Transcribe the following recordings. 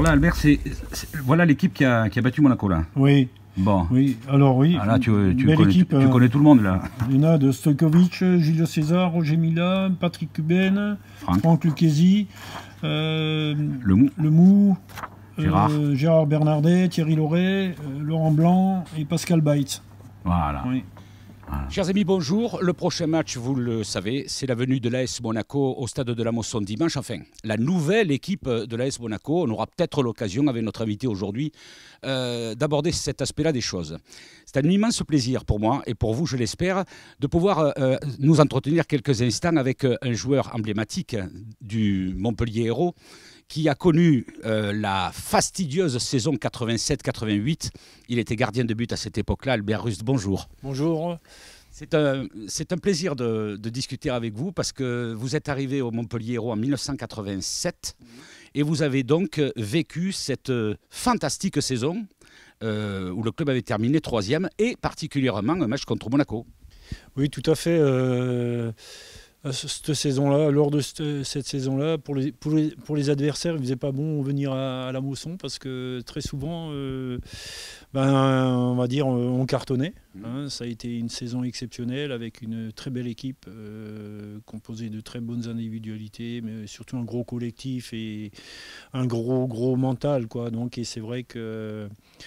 là, Albert, voilà l'équipe qui a battu Monaco, là. Oui. Bon. Oui, alors oui. Ah, là, tu équipe, connais tout le monde, là. Il y en a de Stojkovic, Julio César, Roger Mila, Patrick Cuben, Franck Lucchesi, Le Mou, Gérard Bernardet, Thierry Lauré, Laurent Blanc et Pascal Baït. Voilà. Oui. Chers amis, bonjour. Le prochain match, vous le savez, c'est la venue de l'AS Monaco au stade de la Mosson dimanche. Enfin, la nouvelle équipe de l'AS Monaco. On aura peut-être l'occasion, avec notre invité aujourd'hui, d'aborder cet aspect-là des choses. C'est un immense plaisir pour moi et pour vous, je l'espère, de pouvoir nous entretenir quelques instants avec un joueur emblématique du Montpellier Hérault, qui a connu la fastidieuse saison 87-88. Il était gardien de but à cette époque-là. Albert Rust, bonjour. Bonjour. C'est un plaisir de discuter avec vous parce que vous êtes arrivé au Montpellier Hérault en 1987 et vous avez donc vécu cette fantastique saison où le club avait terminé 3e et particulièrement un match contre Monaco. Oui, tout à fait. Cette saison-là, lors de cette saison-là, pour les adversaires, il ne faisait pas bon venir à la Mosson parce que très souvent, on va dire, on cartonnait. Hein. Ça a été une saison exceptionnelle avec une très belle équipe composée de très bonnes individualités, mais surtout un gros collectif et un gros mental, quoi. Donc, et c'est vrai que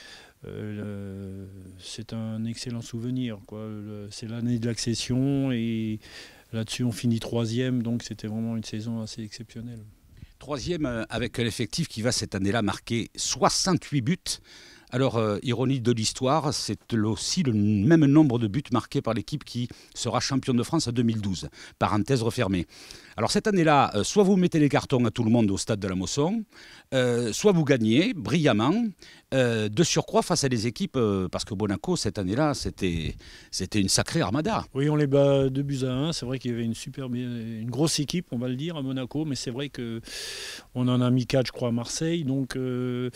c'est un excellent souvenir, quoi. C'est l'année de l'accession et là-dessus, on finit 3e, donc c'était vraiment une saison assez exceptionnelle. 3e avec un effectif qui va cette année-là marquer 68 buts. Alors, ironie de l'histoire, c'est aussi le même nombre de buts marqués par l'équipe qui sera championne de France en 2012. Parenthèse refermée. Alors cette année-là, soit vous mettez les cartons à tout le monde au stade de la Mosson, soit vous gagnez brillamment, de surcroît face à des équipes, parce que Monaco, cette année-là, c'était une sacrée armada. Oui, on les bat 2-1. C'est vrai qu'il y avait une grosse équipe, on va le dire, à Monaco, mais c'est vrai qu'on en a mis 4, je crois, à Marseille. Donc, mais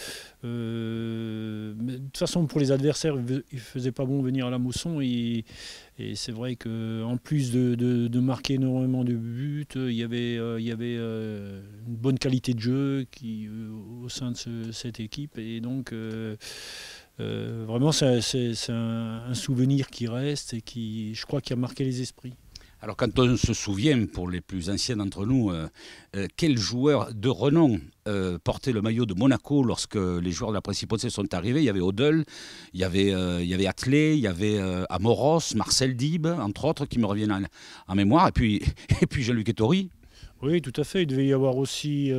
de toute façon, pour les adversaires, il ne faisait pas bon venir à la Mosson. Et c'est vrai qu'en plus de marquer énormément de buts, il y avait une bonne qualité de jeu au sein de cette équipe. Et donc, vraiment, c'est un souvenir qui reste et qui, je crois, qui a marqué les esprits. Alors quand on se souvient, pour les plus anciens d'entre nous, quel joueur de renom portait le maillot de Monaco lorsque les joueurs de la Principauté sont arrivés? Il y avait Odell, il y avait Atlé, il y avait Amoros, Marcel Dib, entre autres, qui me reviennent en mémoire, et puis Jean-Luc Ettori. Oui, tout à fait. Il devait y avoir aussi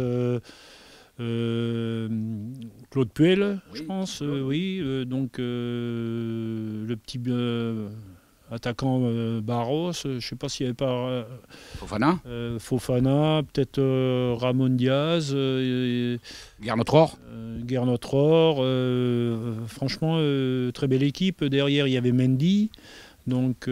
Claude Puel, oui, je pense. Oui, donc le petit attaquant Barros, je ne sais pas s'il n'y avait pas Fofana, peut-être Ramon Diaz, Guernotror. Franchement, très belle équipe. Derrière, il y avait Mendy. Donc,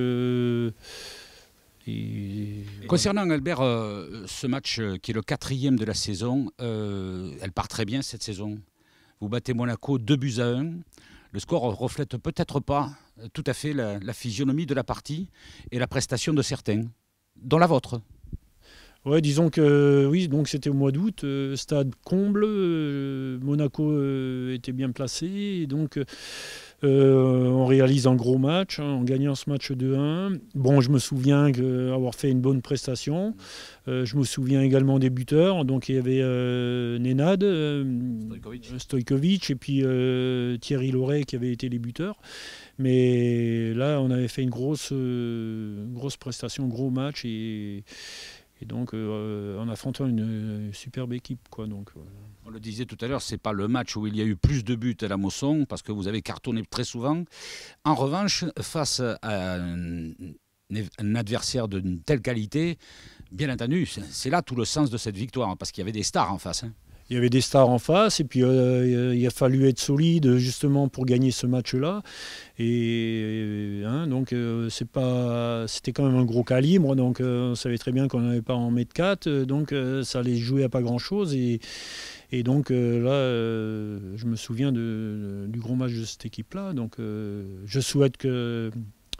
concernant Albert, ce match qui est le 4e de la saison, elle part très bien cette saison. Vous battez Monaco 2-1. Le score ne reflète peut-être pas tout à fait la physionomie de la partie et la prestation de certains, dont la vôtre. Ouais, disons que oui, donc c'était au mois d'août, stade comble, Monaco était bien placé, et donc on réalise un gros match, en gagnant ce match 2-1. Bon, je me souviens avoir fait une bonne prestation. Je me souviens également des buteurs. Donc il y avait Nenad, Stojkovic et puis Thierry Lauré qui avaient été les buteurs. Mais là, on avait fait une grosse prestation, gros match et donc en affrontant une superbe équipe, quoi. Donc, on le disait tout à l'heure, ce n'est pas le match où il y a eu plus de buts à la Mosson, parce que vous avez cartonné très souvent. En revanche, face à un adversaire d'une telle qualité, bien entendu, c'est là tout le sens de cette victoire, parce qu'il y avait des stars en face. Hein. Il y avait des stars en face et puis il a fallu être solide justement pour gagner ce match-là. Et donc c'était quand même un gros calibre, donc on savait très bien qu'on n'avait pas en mettre 4, donc ça allait jouer à pas grand-chose. Et donc là, je me souviens du gros match de cette équipe-là. Donc je souhaite que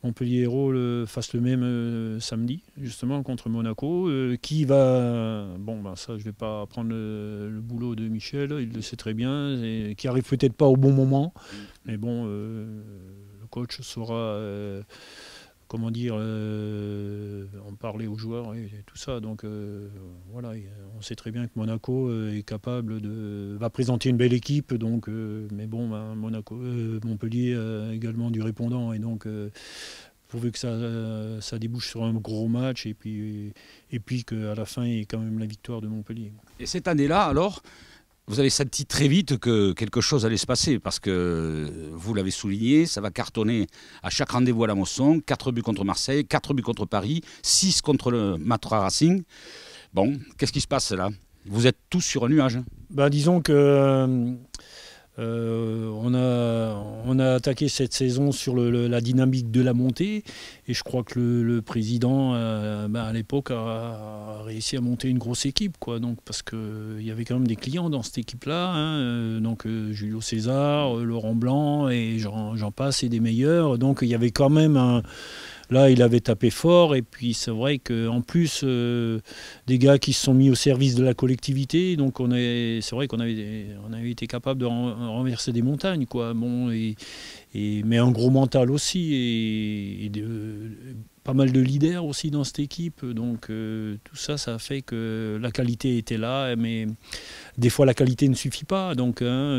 Montpellier Hérault fasse le même samedi, justement, contre Monaco. Qui va... Bon, ben ça, je ne vais pas prendre le boulot de Michel, il le sait très bien, et qui arrive peut-être pas au bon moment. Mais bon, le coach saura... comment dire, en parler aux joueurs et tout ça. Donc voilà, on sait très bien que Monaco est capable va présenter une belle équipe. Donc, mais bon, ben, Montpellier a également du répondant. Et donc, pourvu que ça débouche sur un gros match et puis qu'à la fin, il y ait quand même la victoire de Montpellier. Et cette année-là, alors, vous avez senti très vite que quelque chose allait se passer parce que, vous l'avez souligné, ça va cartonner à chaque rendez-vous à la Mosson. 4 buts contre Marseille, 4 buts contre Paris, 6 contre le Matra Racing. Bon, qu'est-ce qui se passe là? Vous êtes tous sur un nuage. Ben, disons que on a attaqué cette saison sur la dynamique de la montée et je crois que le président à l'époque a réussi à monter une grosse équipe, quoi. Donc, parce qu'il y avait quand même des clients dans cette équipe-là, hein, donc Julio César, Laurent Blanc et j'en passe et des meilleurs. Donc il y avait quand même là, il avait tapé fort et puis c'est vrai qu'en plus, des gars qui se sont mis au service de la collectivité, donc c'est vrai qu'on avait été capable de renverser des montagnes, quoi. Bon, mais un gros mental aussi et pas mal de leaders aussi dans cette équipe. Donc tout ça, ça a fait que la qualité était là, mais des fois la qualité ne suffit pas. Donc,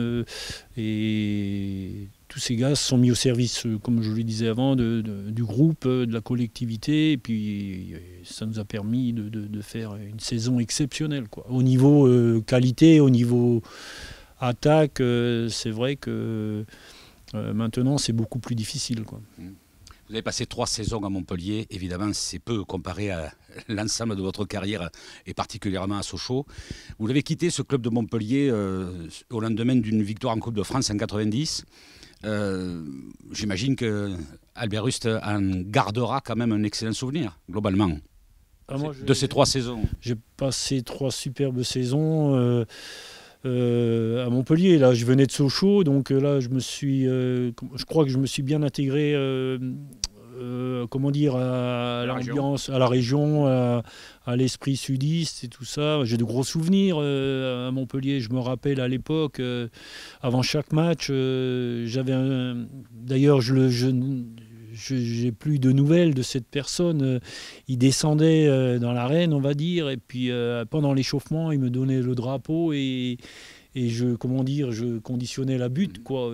et tous ces gars se sont mis au service, comme je le disais avant, du groupe, de la collectivité. Et puis ça nous a permis de faire une saison exceptionnelle, quoi. Au niveau qualité, au niveau attaque, c'est vrai que maintenant c'est beaucoup plus difficile, quoi. Vous avez passé 3 saisons à Montpellier. Évidemment, c'est peu comparé à l'ensemble de votre carrière et particulièrement à Sochaux. Vous avez quitté ce club de Montpellier au lendemain d'une victoire en Coupe de France en 90. J'imagine que Albert Rust en gardera quand même un excellent souvenir, globalement, de ces 3 saisons. J'ai passé 3 superbes saisons à Montpellier. Là, je venais de Sochaux, donc là, je crois que je me suis bien intégré, comment dire, à l'ambiance, à la région, à l'esprit sudiste et tout ça. J'ai de gros souvenirs à Montpellier. Je me rappelle à l'époque, avant chaque match, d'ailleurs, j'ai plus de nouvelles de cette personne. Il descendait dans l'arène, on va dire, et puis pendant l'échauffement, il me donnait le drapeau et je conditionnais la butte, quoi,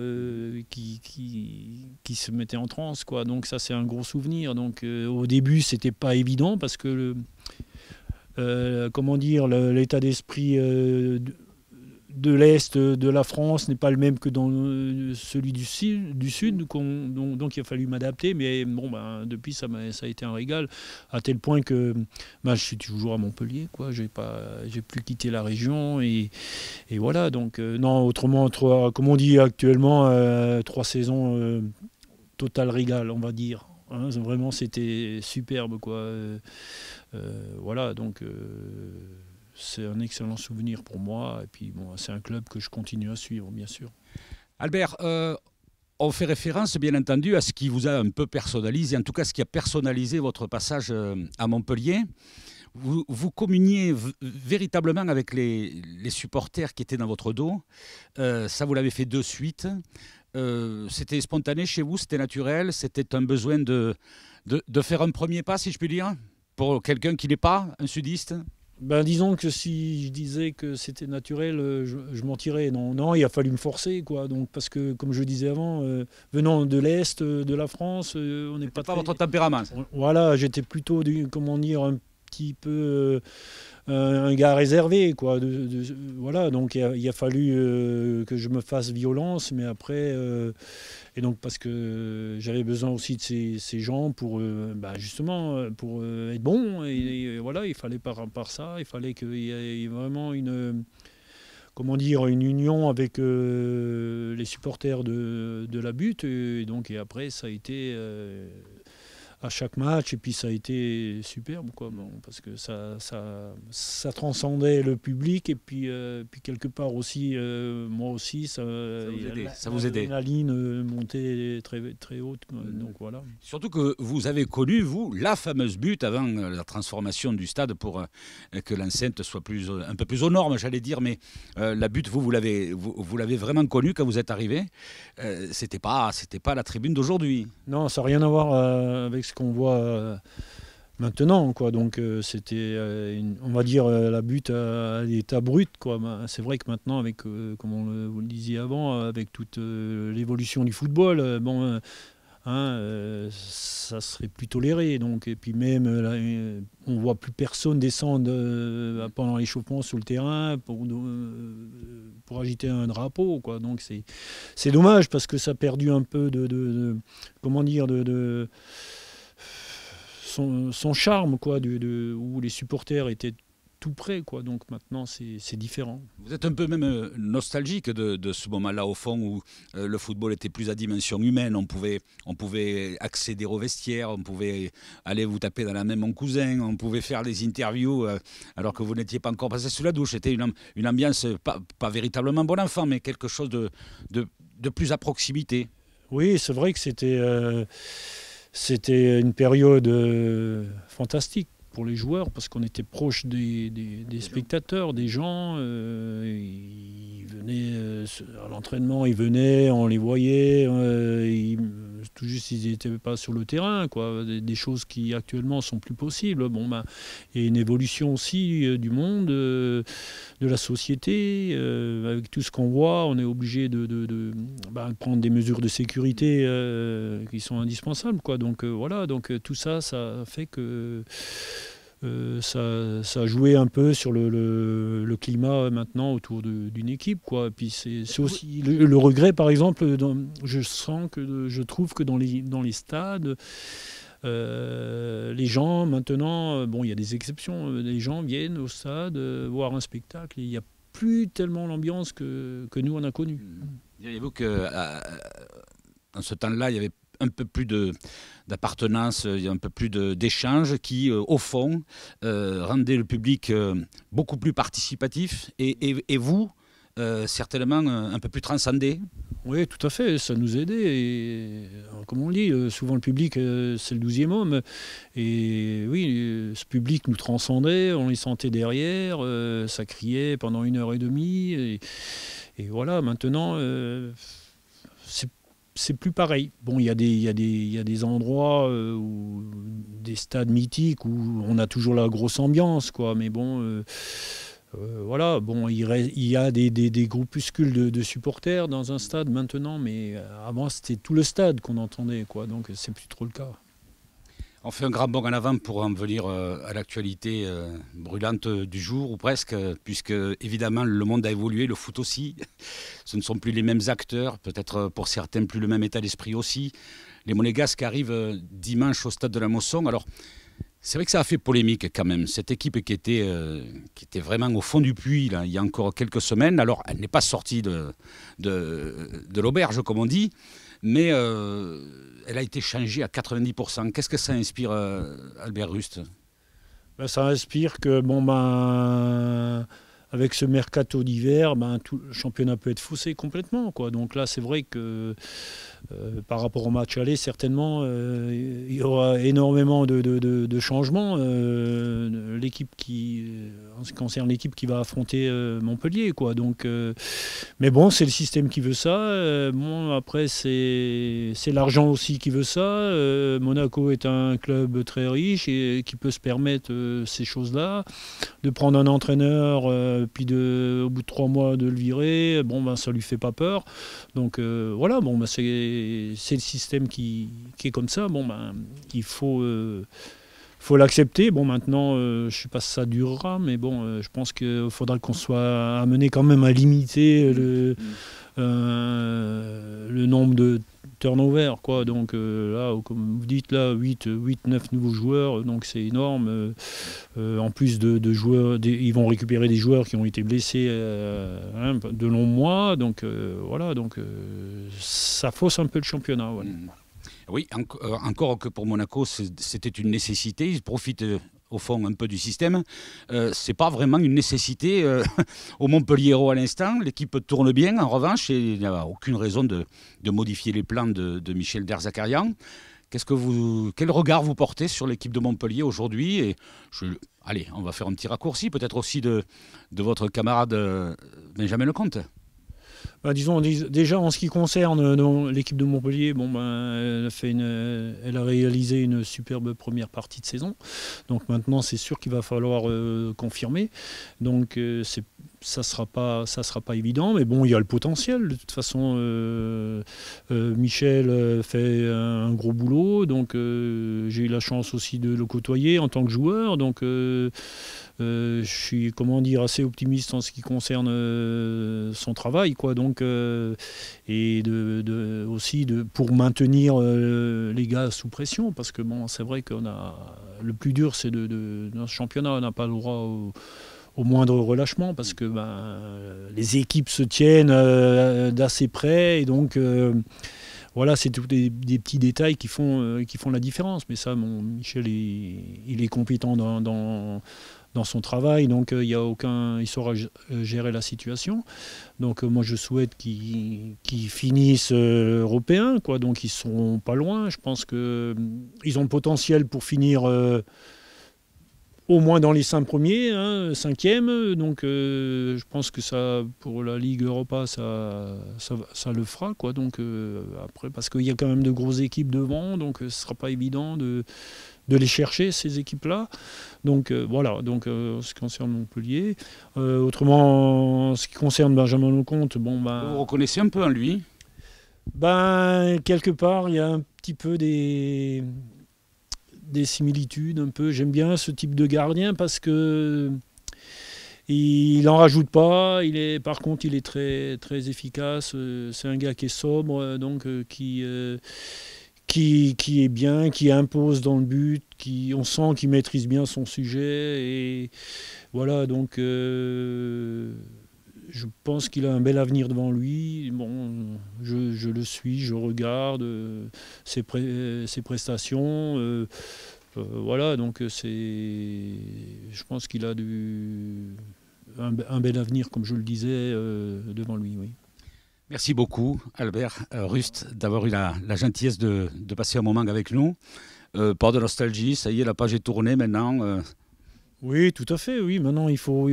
qui se mettait en transe, quoi. Donc ça, c'est un gros souvenir. Donc au début, c'était pas évident parce que l'état d'esprit de l'Est de la France n'est pas le même que dans celui du Sud, donc il a fallu m'adapter, mais bon, ben, depuis ça a été un régal, à tel point que je suis toujours à Montpellier, quoi. J'ai plus quitté la région et voilà, donc non, autrement, comme on dit actuellement, 3 saisons total régal, on va dire, hein. Vraiment, c'était superbe, quoi. Voilà, donc c'est un excellent souvenir pour moi. Et puis, bon, c'est un club que je continue à suivre, bien sûr. Albert, on fait référence, bien entendu, à ce qui vous a un peu personnalisé, en tout cas ce qui a personnalisé votre passage à Montpellier. Vous communiez véritablement avec les supporters qui étaient dans votre dos. Ça, vous l'avez fait de suite. C'était spontané chez vous, c'était naturel, c'était un besoin de faire un premier pas, si je puis dire, pour quelqu'un qui n'est pas un sudiste? Ben, disons que si je disais que c'était naturel, je mentirais. Non, il a fallu me forcer, quoi. Donc, parce que, comme je disais avant, venant de l'Est de la France, on n'est pas votre tempérament. Voilà, j'étais plutôt, un petit peu un gars réservé, quoi. Voilà, donc il a fallu que je me fasse violence, mais après... et donc parce que j'avais besoin aussi de ces gens pour justement pour être bon et voilà, il fallait par ça, il fallait qu'il y ait vraiment une union avec les supporters de la butte et après ça a été à chaque match, et puis ça a été superbe, quoi. Bon, parce que ça transcendait le public, et puis quelque part aussi, moi aussi, ça vous aidait. La ligne montait très, très haute, donc voilà. Surtout que vous avez connu, vous, la fameuse butte avant la transformation du stade pour que l'enceinte soit un peu plus aux normes, j'allais dire, mais la butte, vous l'avez vraiment connue quand vous êtes arrivé. C'était pas la tribune d'aujourd'hui. Non, ça n'a rien à voir avec ce qu'on voit maintenant, quoi. Donc c'était, on va dire, la butte à l'état brut, quoi. C'est vrai que maintenant, avec, comme vous le disiez avant, avec toute l'évolution du football, ça serait plus toléré. Donc, et puis même, là, on ne voit plus personne descendre pendant l'échauffement sur le terrain pour agiter un drapeau, quoi. Donc c'est dommage, parce que ça a perdu un peu comment dire, son charme, quoi, où les supporters étaient tout près, quoi. Donc maintenant c'est différent. Vous êtes un peu même nostalgique de ce moment-là, au fond, où le football était plus à dimension humaine. On pouvait accéder aux vestiaires, on pouvait aller vous taper dans la main mon cousin, on pouvait faire des interviews alors que vous n'étiez pas encore passé sous la douche. C'était une ambiance pas véritablement bon enfant, mais quelque chose de plus à proximité. Oui, c'est vrai que c'était une période fantastique pour les joueurs, parce qu'on était proche des spectateurs, des gens. Ils venaient à l'entraînement, on les voyait. Tout juste, ils n'étaient pas sur le terrain, quoi. Des choses qui actuellement sont plus possibles. Bon, il y a une évolution aussi du monde, de la société. Avec tout ce qu'on voit, on est obligé de prendre des mesures de sécurité qui sont indispensables, quoi. Donc voilà, donc tout ça fait que ça a joué un peu sur le climat maintenant autour d'une équipe, quoi. Et puis c'est aussi le regret, par exemple, je trouve que dans les stades, les gens maintenant, bon, il y a des exceptions, les gens viennent au stade voir un spectacle, et il n'y a plus tellement l'ambiance que nous on a connue. Diriez-vous que dans ce temps-là, il y avait un peu plus d'appartenance, il y a un peu plus d'échanges qui, au fond, rendaient le public beaucoup plus participatif et vous, certainement, un peu plus transcendé. Oui, tout à fait, ça nous aidait. Et, comme on le dit, souvent le public, c'est le 12e homme. Et oui, ce public nous transcendait, on les sentait derrière, ça criait pendant 1h30. Et voilà, maintenant, c'est plus pareil. Bon, il y a des endroits, des stades mythiques où on a toujours la grosse ambiance, quoi. Mais bon, voilà. Bon, il y a des groupuscules de supporters dans un stade maintenant, mais avant c'était tout le stade qu'on entendait, quoi. Donc c'est plus trop le cas. On fait un grand bond en avant pour en venir à l'actualité brûlante du jour, ou presque, puisque évidemment le monde a évolué, le foot aussi. Ce ne sont plus les mêmes acteurs, peut-être pour certains plus le même état d'esprit aussi. Les Monégasques arrivent dimanche au stade de la Mosson. Alors, c'est vrai que ça a fait polémique quand même. Cette équipe qui était vraiment au fond du puits là, il y a encore quelques semaines. Alors, elle n'est pas sortie de l'auberge, comme on dit, mais elle a été changée à 90%. Qu'est-ce que ça inspire, Albert Rust ? Ça inspire que, avec ce mercato d'hiver, tout le championnat peut être faussé complètement, quoi. Donc là, c'est vrai que par rapport au match aller, certainement, il y aura énormément de changements. L'équipe en ce qui concerne l'équipe qui va affronter Montpellier, quoi. Donc, mais bon, c'est le système qui veut ça. Bon, après, c'est l'argent aussi qui veut ça. Monaco est un club très riche et qui peut se permettre ces choses-là, de prendre un entraîneur, puis au bout de 3 mois de le virer. Bon, ça lui fait pas peur. Donc voilà, c'est le système qui est comme ça. Bon, il faut l'accepter. Bon, maintenant, je ne sais pas si ça durera, mais bon, je pense qu'il faudra qu'on soit amené quand même à limiter le nombre de turnover, quoi. Donc là, comme vous dites, là, 8-9 nouveaux joueurs, donc c'est énorme. En plus de joueurs, ils vont récupérer des joueurs qui ont été blessés de longs mois. Donc voilà, donc ça fausse un peu le championnat. Ouais. Oui, encore que pour Monaco, c'était une nécessité. Ils profitent au fond un peu du système. C'est pas vraiment une nécessité au Montpellier à l'instant. L'équipe tourne bien en revanche et il n'y a aucune raison de modifier les plans de Michel Derzakarian. Quel regard vous portez sur l'équipe de Montpellier aujourd'hui? Et allez, on va faire un petit raccourci, peut-être aussi de votre camarade Benjamin Lecomte. Disons déjà en ce qui concerne l'équipe de Montpellier, elle a réalisé une superbe première partie de saison. Donc maintenant c'est sûr qu'il va falloir confirmer. Donc ça sera pas évident, mais bon, il y a le potentiel. De toute façon, Michel fait un gros boulot, donc j'ai eu la chance aussi de le côtoyer en tant que joueur. Donc je suis assez optimiste en ce qui concerne son travail, quoi. Donc et pour maintenir les gars sous pression, parce que bon, c'est vrai qu'on a le plus dur, c'est dans ce championnat, on n'a pas le droit au moindre relâchement, parce que les équipes se tiennent d'assez près, et donc voilà, c'est tous des petits détails qui font la différence. Mais ça, Michel, il est compétent dans son travail, donc il saura gérer la situation. Donc moi je souhaite qu'ils finissent européens, quoi. Donc ils seront pas loin. Je pense qu'ils ont le potentiel pour finir au moins dans les 5 premiers, 5e. Donc je pense que ça, pour la Ligue Europa, ça le fera, quoi. Donc après, parce qu'il y a quand même de grosses équipes devant, donc ce sera pas évident de les chercher, ces équipes-là. Donc voilà, donc en ce qui concerne Montpellier. Autrement, en ce qui concerne Benjamin Lecomte, vous reconnaissez un peu en lui? Quelque part, il y a un petit peu des similitudes, un peu. J'aime bien ce type de gardien parce que il n'en rajoute pas. Par contre, il est très, très efficace. C'est un gars qui est sobre, donc qui est bien, qui impose dans le but, on sent qu'il maîtrise bien son sujet. Et voilà, donc je pense qu'il a un bel avenir devant lui. Bon, je le suis, je regarde ses prestations. Voilà, donc je pense qu'il a un bel avenir, comme je le disais, devant lui, oui. Merci beaucoup, Albert Rust, d'avoir eu la gentillesse de passer un moment avec nous. Pas de nostalgie, ça y est, la page est tournée maintenant. Oui, tout à fait, oui. Maintenant, il faut...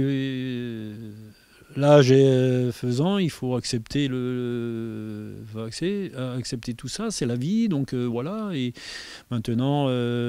L'âge faisant, il faut accepter accepter tout ça, c'est la vie, donc voilà. Et maintenant,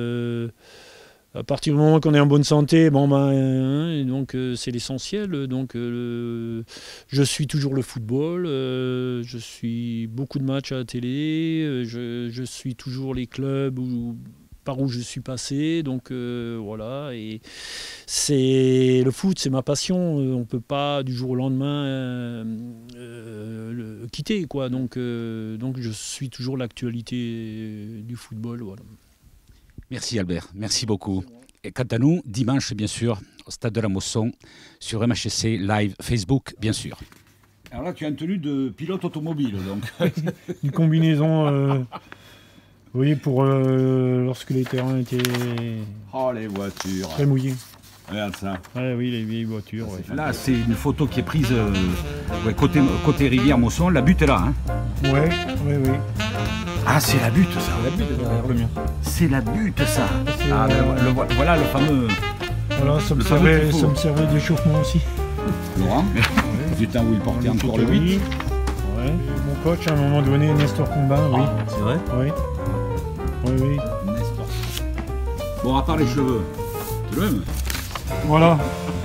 à partir du moment qu'on est en bonne santé, donc c'est l'essentiel. Donc je suis toujours le football, je suis beaucoup de matchs à la télé, je suis toujours les clubs par où je suis passé, donc voilà. Et le foot, c'est ma passion. On peut pas du jour au lendemain le quitter, quoi. Donc je suis toujours l'actualité du football, voilà. Merci Albert, merci beaucoup. Et quant à nous, dimanche bien sûr, au Stade de la Mosson, sur MHSC Live Facebook bien sûr. Alors là, tu as une tenue de pilote automobile, donc. Une combinaison, oui, pour lorsque les terrains étaient les voitures. Très mouillés. Regarde ça. Ouais, oui, les vieilles voitures. Ouais. Là, c'est une photo qui est prise côté rivière Mosson. La butte est là. Ouais, oui. Ah, c'est la butte, ça. C'est la butte derrière le mien. C'est la butte, ça. Voilà le fameux. Voilà, ça me servait d'échauffement aussi. Laurent, du temps où il portait encore le 8. Ouais. Mon coach, à un moment donné, Nestor Combin, oui. C'est vrai? Oui. Nestor. Bon, à part les cheveux, tu l'aimes? Voilà.